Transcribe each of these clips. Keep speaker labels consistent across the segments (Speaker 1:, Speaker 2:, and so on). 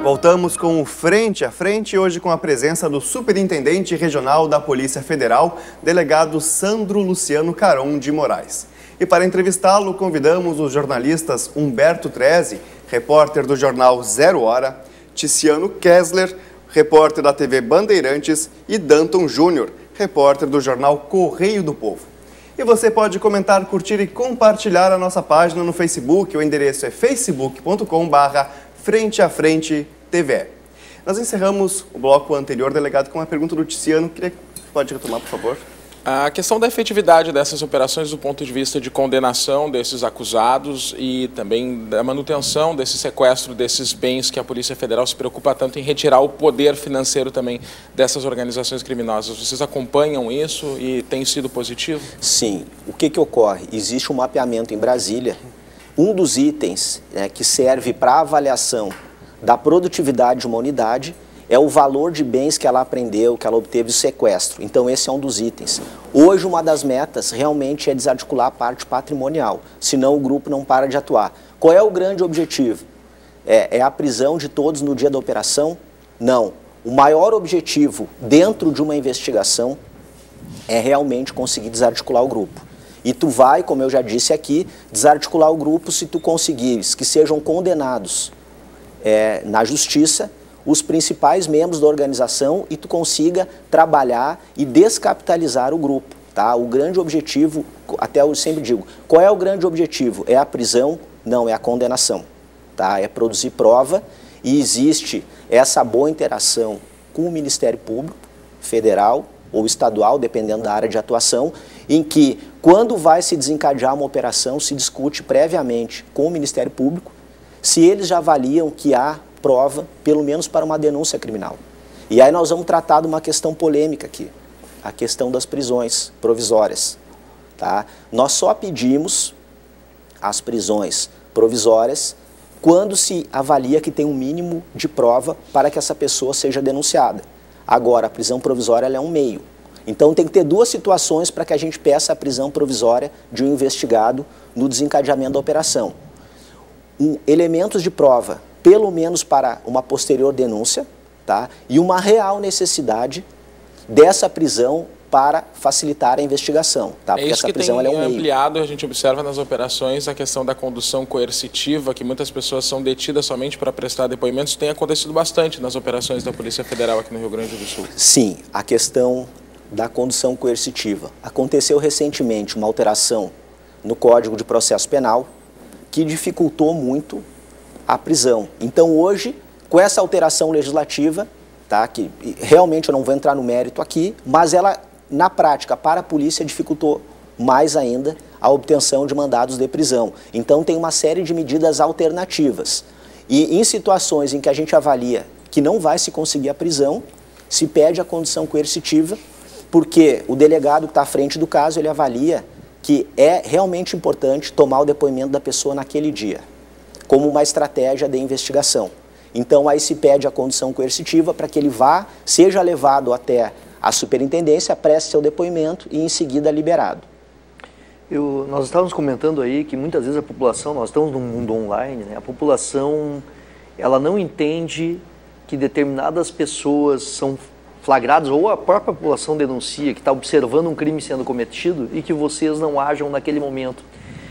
Speaker 1: Voltamos com o Frente a Frente, hoje com a presença do Superintendente Regional da Polícia Federal, delegado Sandro Luciano Caron de Moraes. E para entrevistá-lo, convidamos os jornalistas Humberto Treze, repórter do jornal Zero Hora, Ticiano Kessler, repórter da TV Bandeirantes, e Danton Júnior, repórter do jornal Correio do Povo. E você pode comentar, curtir e compartilhar a nossa página no Facebook. O endereço é facebook.com/Frente a Frente TV. Nós encerramos o bloco anterior, delegado, com uma pergunta do Ticiano. Pode retomar, por favor?
Speaker 2: A questão da efetividade dessas operações do ponto de vista de condenação desses acusados e também da manutenção desse sequestro desses bens que a Polícia Federal se preocupa tanto em retirar o poder financeiro também dessas organizações criminosas. Vocês acompanham isso e tem sido positivo?
Speaker 3: Sim. O que ocorre? Existe um mapeamento em Brasília. Um dos itens que serve para avaliação da produtividade de uma unidade é o valor de bens que ela apreendeu, que ela obteve do sequestro. Então esse é um dos itens. Hoje uma das metas realmente é desarticular a parte patrimonial, senão o grupo não para de atuar. Qual é o grande objetivo? É a prisão de todos no dia da operação? Não. O maior objetivo dentro de uma investigação é realmente conseguir desarticular o grupo. E tu vai, como eu já disse aqui, desarticular o grupo se tu conseguires que sejam condenados na justiça os principais membros da organização e tu consiga trabalhar e descapitalizar o grupo, tá? O grande objetivo, até eu sempre digo, qual é o grande objetivo? É a prisão? Não, é a condenação, tá? É produzir prova e existe essa boa interação com o Ministério Público Federal ou estadual, dependendo da área de atuação, em que quando vai se desencadear uma operação, se discute previamente com o Ministério Público se eles já avaliam que há prova, pelo menos para uma denúncia criminal. E aí nós vamos tratar de uma questão polêmica aqui, a questão das prisões provisórias. Tá? Nós só pedimos as prisões provisórias quando se avalia que tem um mínimo de prova para que essa pessoa seja denunciada. Agora, a prisão provisória ela é um meio. Então tem que ter duas situações para que a gente peça a prisão provisória de um investigado no desencadeamento da operação. Elementos de prova, pelo menos para uma posterior denúncia, tá? E uma real necessidade dessa prisão para facilitar a investigação, tá? Porque essa prisão ela é um meio.
Speaker 2: Ampliado, a gente observa nas operações a questão da condução coercitiva, que muitas pessoas são detidas somente para prestar depoimentos, tem acontecido bastante nas operações da Polícia Federal aqui no Rio Grande do Sul.
Speaker 3: Sim, a questão da condução coercitiva. Aconteceu recentemente uma alteração no Código de Processo Penal que dificultou muito a prisão. Então hoje, com essa alteração legislativa, tá, que realmente eu não vou entrar no mérito aqui, mas ela, na prática, para a polícia, dificultou mais ainda a obtenção de mandados de prisão. Então tem uma série de medidas alternativas. E em situações em que a gente avalia que não vai se conseguir a prisão, se pede a condução coercitiva, porque o delegado que está à frente do caso, ele avalia que é realmente importante tomar o depoimento da pessoa naquele dia, como uma estratégia de investigação. Então aí se pede a condução coercitiva para que ele vá, seja levado até a superintendência, preste seu depoimento e em seguida liberado.
Speaker 4: Nós estávamos comentando aí que muitas vezes a população, nós estamos num mundo online, né? A população ela não entende que determinadas pessoas são flagradas, ou a própria população denuncia que está observando um crime sendo cometido e que vocês não ajam naquele momento.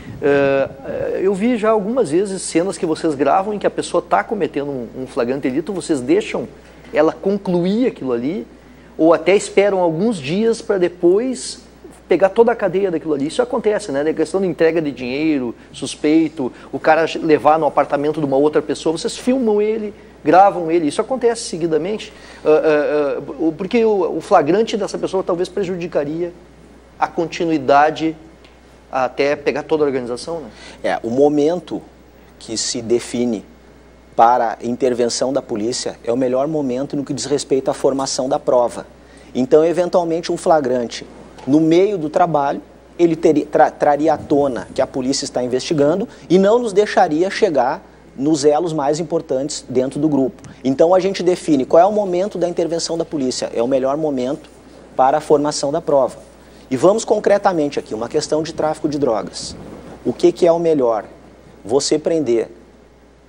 Speaker 4: Eu vi já algumas vezes cenas que vocês gravam em que a pessoa está cometendo um flagrante delito, vocês deixam ela concluir aquilo ali, ou até esperam alguns dias para depois pegar toda a cadeia daquilo ali. Isso acontece, né? A questão de entrega de dinheiro, suspeito, o cara levar no apartamento de uma outra pessoa, vocês filmam ele, gravam ele, isso acontece seguidamente, porque o flagrante dessa pessoa talvez prejudicaria a continuidade até pegar toda a organização, né?
Speaker 3: O momento que se define para a intervenção da polícia é o melhor momento no que diz respeito à formação da prova. Então, eventualmente, um flagrante no meio do trabalho, ele traria à tona que a polícia está investigando e não nos deixaria chegar nos elos mais importantes dentro do grupo. Então, a gente define qual é o momento da intervenção da polícia. É o melhor momento para a formação da prova. E vamos concretamente aqui, uma questão de tráfico de drogas. O que é o melhor? Você prender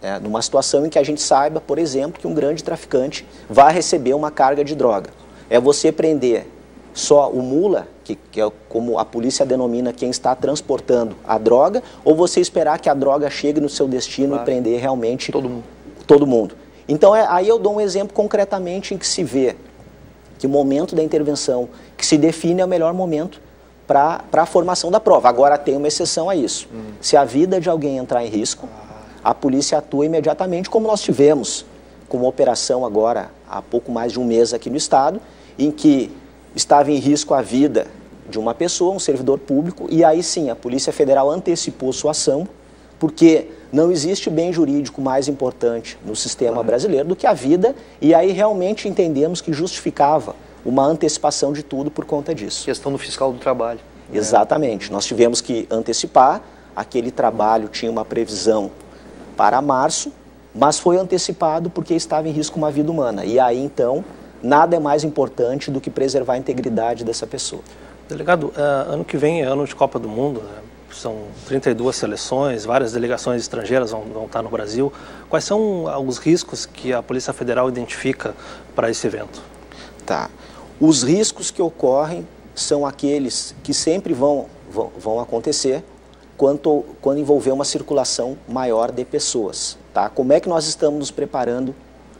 Speaker 3: numa situação em que a gente saiba, por exemplo, que um grande traficante vai receber uma carga de droga. É você prender só o mula, que é como a polícia denomina quem está transportando a droga, ou você esperar que a droga chegue no seu destino e prender realmente todo mundo. Então aí eu dou um exemplo concretamente em que se vê que o momento da intervenção que se define é o melhor momento para a formação da prova. Agora tem uma exceção a isso. Se a vida de alguém entrar em risco, a polícia atua imediatamente, como nós tivemos com uma operação agora há pouco mais de um mês aqui no estado, em que estava em risco a vida de uma pessoa, um servidor público, e aí sim a Polícia Federal antecipou sua ação, porque não existe bem jurídico mais importante no sistema brasileiro do que a vida, e aí realmente entendemos que justificava uma antecipação de tudo por conta disso.
Speaker 4: Questão do fiscal do trabalho.
Speaker 3: Exatamente. Nós tivemos que antecipar, aquele trabalho tinha uma previsão para março, mas foi antecipado porque estava em risco uma vida humana. E aí, então, nada é mais importante do que preservar a integridade dessa pessoa.
Speaker 5: Delegado, ano que vem é ano de Copa do Mundo, né? São 32 seleções, várias delegações estrangeiras vão estar no Brasil. Quais são os riscos que a Polícia Federal identifica para esse evento?
Speaker 3: Tá. Os riscos que ocorrem são aqueles que sempre vão acontecer quando envolver uma circulação maior de pessoas. Tá? Como é que nós estamos nos preparando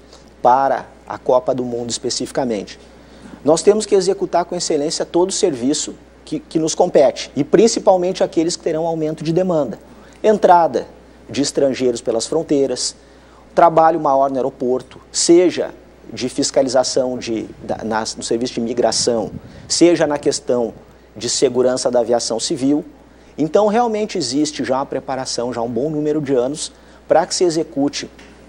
Speaker 3: para a Copa do Mundo especificamente? Nós temos que executar com excelência todo o serviço que nos compete, e principalmente aqueles que terão aumento de demanda. Entrada de estrangeiros pelas fronteiras, trabalho maior no aeroporto, seja de fiscalização no serviço de imigração, seja na questão de segurança da aviação civil. Então, realmente existe já uma preparação, já um bom número de anos, para que se execute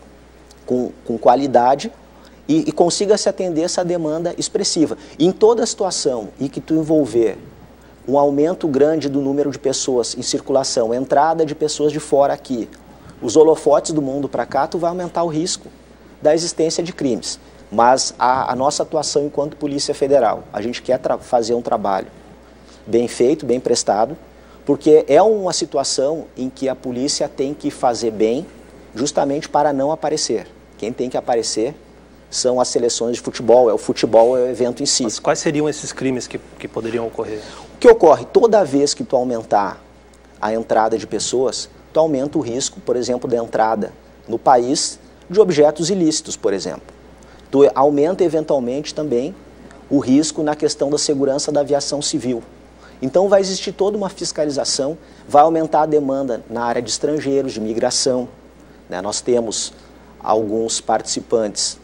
Speaker 3: com qualidade e consiga se atender essa demanda expressiva. Em toda situação em que tu envolver um aumento grande do número de pessoas em circulação, entrada de pessoas de fora aqui, os holofotes do mundo para cá, tu vai aumentar o risco da existência de crimes. Mas a nossa atuação enquanto Polícia Federal, a gente quer fazer um trabalho bem feito, bem prestado, porque é uma situação em que a polícia tem que fazer bem justamente para não aparecer. Quem tem que aparecer são as seleções de futebol, o futebol é o evento em si.
Speaker 5: Mas quais seriam esses crimes que poderiam ocorrer?
Speaker 3: O que ocorre? Toda vez que tu aumentar a entrada de pessoas, tu aumenta o risco, por exemplo, da entrada no país de objetos ilícitos, por exemplo. Tu aumenta eventualmente também o risco na questão da segurança da aviação civil. Então vai existir toda uma fiscalização, vai aumentar a demanda na área de estrangeiros, de imigração. Né? Nós temos alguns participantes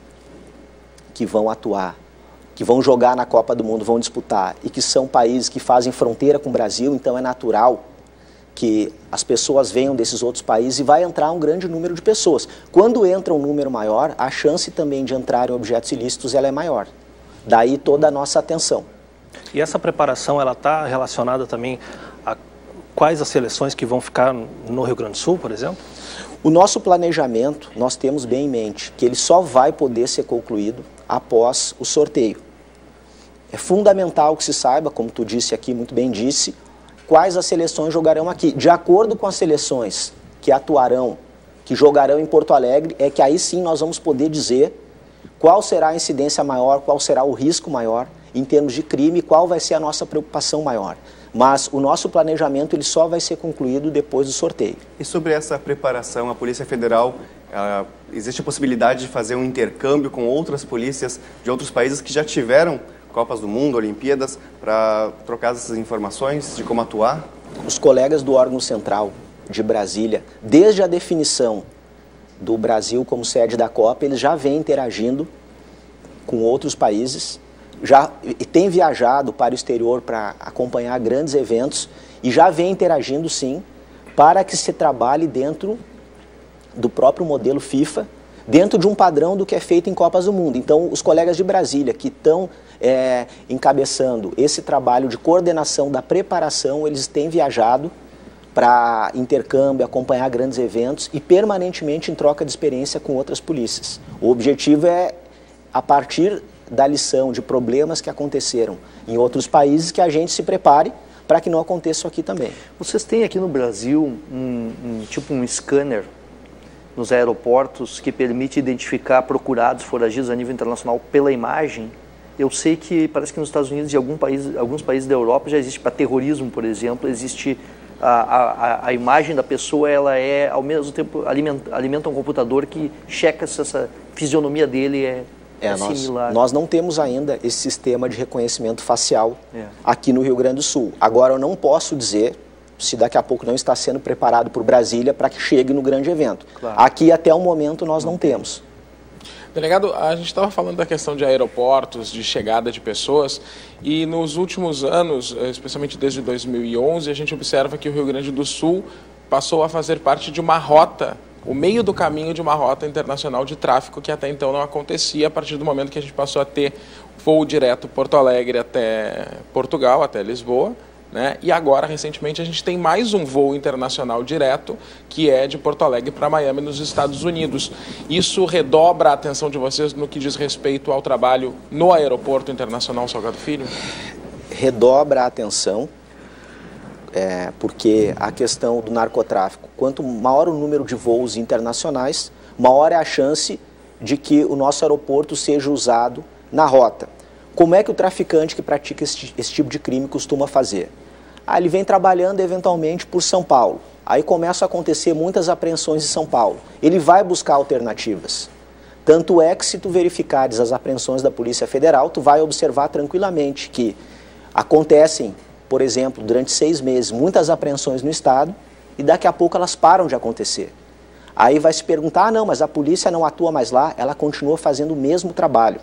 Speaker 3: que vão atuar, que vão jogar na Copa do Mundo, vão disputar, e que são países que fazem fronteira com o Brasil, então é natural que as pessoas venham desses outros países e vai entrar um grande número de pessoas. Quando entra um número maior, a chance também de entrarem objetos ilícitos ela é maior. Daí toda a nossa atenção.
Speaker 5: E essa preparação ela está relacionada também a quais as seleções que vão ficar no Rio Grande do Sul, por exemplo?
Speaker 3: O nosso planejamento, nós temos bem em mente que ele só vai poder ser concluído após o sorteio. É fundamental que se saiba, como tu disse aqui, muito bem disse, quais as seleções jogarão aqui. De acordo com as seleções que atuarão, que jogarão em Porto Alegre, é que aí sim nós vamos poder dizer qual será a incidência maior, qual será o risco maior em termos de crime, qual vai ser a nossa preocupação maior. Mas o nosso planejamento ele só vai ser concluído depois do sorteio.
Speaker 1: E sobre essa preparação, a Polícia Federal, existe a possibilidade de fazer um intercâmbio com outras polícias de outros países que já tiveram Copas do Mundo, Olimpíadas, para trocar essas informações de como atuar?
Speaker 3: Os colegas do órgão central de Brasília, desde a definição do Brasil como sede da Copa, eles já vêm interagindo com outros países, já tem viajado para o exterior para acompanhar grandes eventos e já vem interagindo sim para que se trabalhe dentro do próprio modelo FIFA, dentro de um padrão do que é feito em Copas do Mundo. Então, os colegas de Brasília que estão encabeçando esse trabalho de coordenação da preparação, eles têm viajado para intercâmbio, acompanhar grandes eventos e permanentemente em troca de experiência com outras polícias. O objetivo é, a partir da lição de problemas que aconteceram em outros países, que a gente se prepare para que não aconteça aqui também.
Speaker 4: Vocês têm aqui no Brasil tipo um scanner nos aeroportos que permite identificar procurados foragidos a nível internacional pela imagem. Eu sei que parece que nos Estados Unidos e alguns países da Europa já existe para terrorismo, por exemplo, existe a imagem da pessoa, ela é ao mesmo tempo alimenta um computador que checa se essa fisionomia dele é similar.
Speaker 3: Nós não temos ainda esse sistema de reconhecimento facial aqui no Rio Grande do Sul. Agora, eu não posso dizer se daqui a pouco não está sendo preparado por Brasília para que chegue no grande evento.
Speaker 4: Claro.
Speaker 3: Aqui, até o momento, nós não temos.
Speaker 2: Delegado, a gente estava falando da questão de aeroportos, de chegada de pessoas, e nos últimos anos, especialmente desde 2011, a gente observa que o Rio Grande do Sul passou a fazer parte de uma rota, o meio do caminho de uma rota internacional de tráfico que até então não acontecia, a partir do momento que a gente passou a ter voo direto Porto Alegre até Portugal, até Lisboa, né? E agora, recentemente, a gente tem mais um voo internacional direto, que é de Porto Alegre para Miami, nos Estados Unidos. Isso redobra a atenção de vocês no que diz respeito ao trabalho no Aeroporto Internacional Salgado Filho?
Speaker 3: Redobra a atenção, porque a questão do narcotráfico, quanto maior o número de voos internacionais, maior é a chance de que o nosso aeroporto seja usado na rota. Como é que o traficante que pratica esse tipo de crime costuma fazer? Ele vem trabalhando eventualmente por São Paulo. Aí começam a acontecer muitas apreensões em São Paulo. Ele vai buscar alternativas. Tanto é que, se tu verificares as apreensões da Polícia Federal, tu vai observar tranquilamente que acontecem, por exemplo, durante 6 meses, muitas apreensões no estado e daqui a pouco elas param de acontecer. Aí vai se perguntar, não, mas a polícia não atua mais lá, ela continua fazendo o mesmo trabalho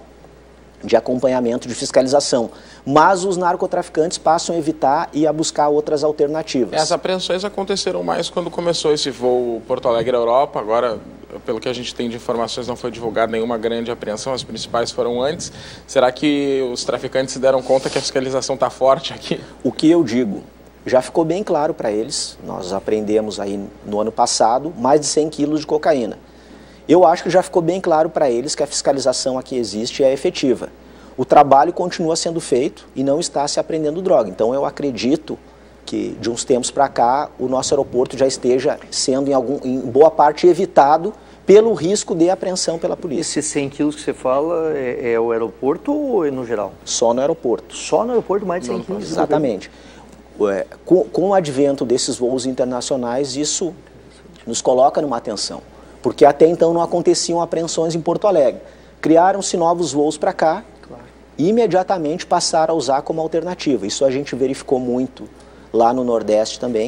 Speaker 3: de acompanhamento, de fiscalização. Mas os narcotraficantes passam a evitar e a buscar outras alternativas.
Speaker 2: As apreensões aconteceram mais quando começou esse voo Porto Alegre-Europa. Agora, pelo que a gente tem de informações, não foi divulgada nenhuma grande apreensão, as principais foram antes. Será que os traficantes se deram conta que a fiscalização está forte aqui?
Speaker 3: O que eu digo, já ficou bem claro para eles. Nós apreendemos aí no ano passado mais de 100 quilos de cocaína. Eu acho que já ficou bem claro para eles que a fiscalização aqui existe e é efetiva. O trabalho continua sendo feito e não está se apreendendo droga. Então eu acredito que de uns tempos para cá o nosso aeroporto já esteja sendo em boa parte evitado pelo risco de apreensão pela polícia.
Speaker 4: Esses 100 quilos que você fala é o aeroporto ou é no geral?
Speaker 3: Só no aeroporto.
Speaker 4: Só no aeroporto mais de 100 quilos?
Speaker 3: Exatamente. Com o advento desses voos internacionais, isso nos coloca numa atenção. Porque até então não aconteciam apreensões em Porto Alegre. Criaram-se novos voos para cá e imediatamente passaram a usar como alternativa. Isso a gente verificou muito lá no Nordeste também,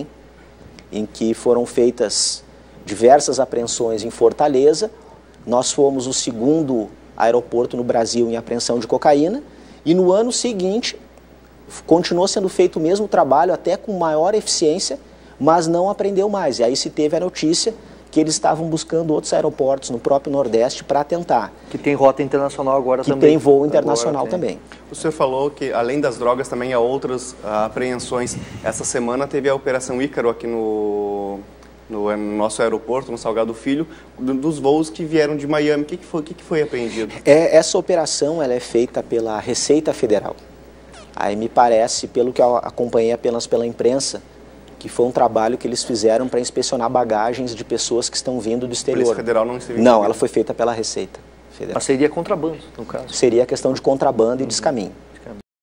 Speaker 3: em que foram feitas diversas apreensões em Fortaleza. Nós fomos o segundo aeroporto no Brasil em apreensão de cocaína e no ano seguinte continuou sendo feito o mesmo trabalho, até com maior eficiência, mas não apreendeu mais. E aí se teve a notícia que eles estavam buscando outros aeroportos no próprio Nordeste para tentar.
Speaker 4: Que tem rota internacional agora também.
Speaker 3: Que tem voo internacional também.
Speaker 1: O senhor falou que, além das drogas, também há outras apreensões. Essa semana teve a Operação Ícaro aqui no nosso aeroporto, no Salgado Filho, dos voos que vieram de Miami. O que foi apreendido?
Speaker 3: Essa operação ela é feita pela Receita Federal. Aí me parece, pelo que eu acompanhei apenas pela imprensa, que foi um trabalho que eles fizeram para inspecionar bagagens de pessoas que estão vindo do exterior. A
Speaker 1: Polícia Federal não esteve
Speaker 3: Não, ela foi feita pela Receita Federal.
Speaker 4: Mas seria contrabando, no caso?
Speaker 3: Seria questão de contrabando e descaminho.